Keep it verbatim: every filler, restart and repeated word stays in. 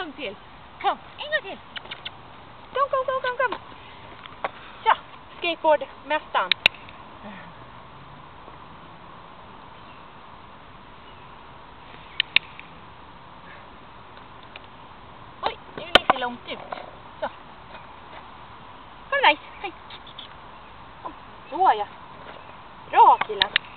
gång till. Kom, en gång till. Kom, kom, kom, kom, kom. Så, skateboardmästaren. Oj, nu är det långt ut. Så. Ha det nice. Hej. Kom, så ja. Bra killar.